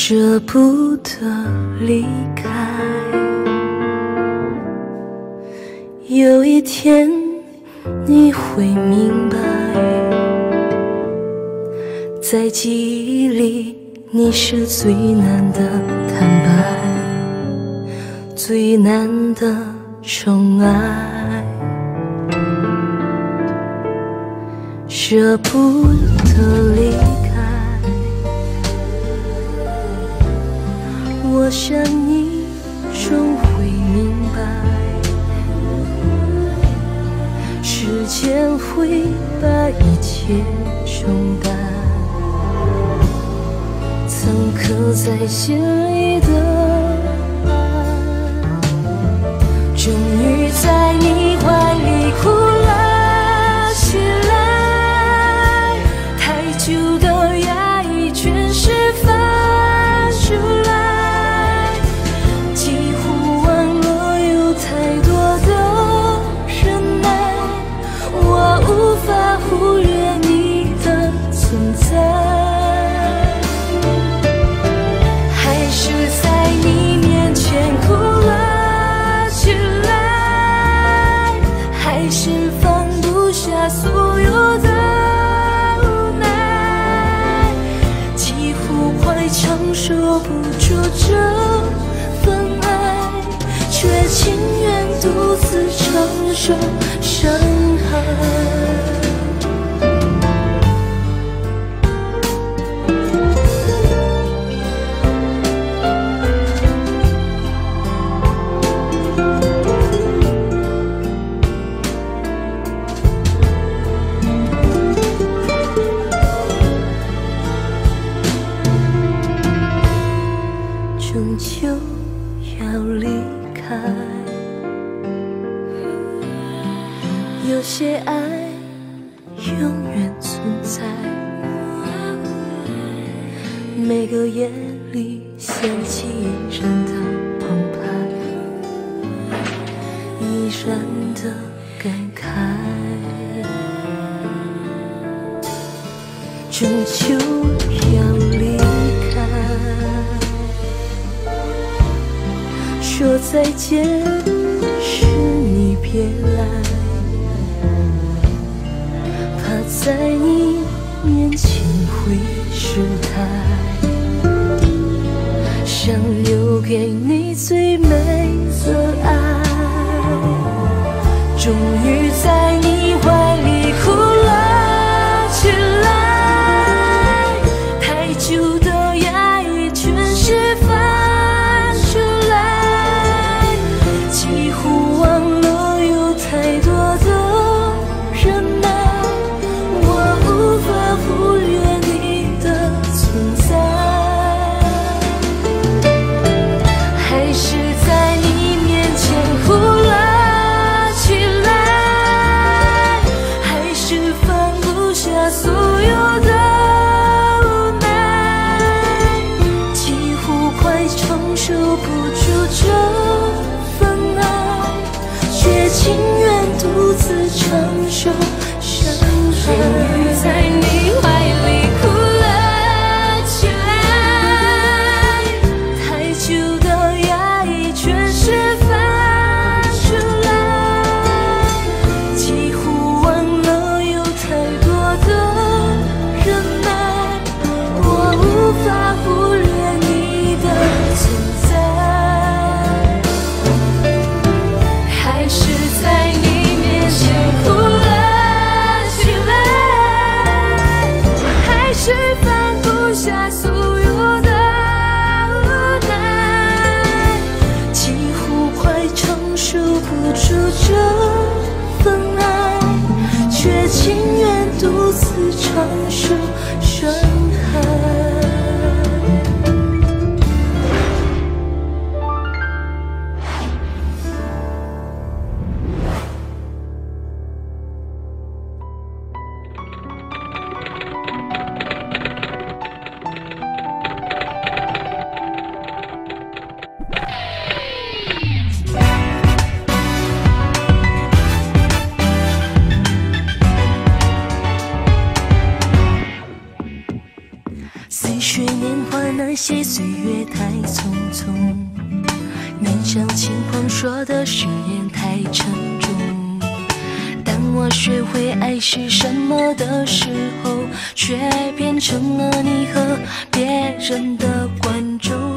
舍不得离开。有一天你会明白，在记忆里你是最难的坦白，最难的宠爱。舍不得离开，我想你终会明白，时间会把一切冲淡，曾刻在心里的爱，终于在你怀里哭了起来，太久的压抑全释放出来，几乎忘了有太多的忍耐，我无法忽略你的存在，还是在你面前哭了起来，还是放不下所有的无奈，几乎快承受不住这份爱，却情愿独自承受伤害。终究要离开，有些爱永远存在，每个夜里掀起一人的澎湃，依然的感慨，终究要离开，说再见是你别来，怕在你面前会失态，想留给你最美的爱，终于在你怀里哭了起来，太久的压抑全释放出来，几乎忘了有太多的忍耐，我无法忽略你的存在，还是在你面前哭了起来，还是放不下所有的无奈，几乎快承受不住这份爱，却情愿独自承受伤害。终于在你怀里哭了起来，太久的压抑全释放出来，几乎忘了有太多的忍耐，我无法忽略你的存在，还是在你面前哭了起来，还是放不下所有的无奈，几乎快承受不住这份爱，却情愿独自承受伤害。 年华那些岁月太匆匆，年少轻狂说的誓言太沉重。当我学会爱是什么的时候，却变成了你和别人的观众。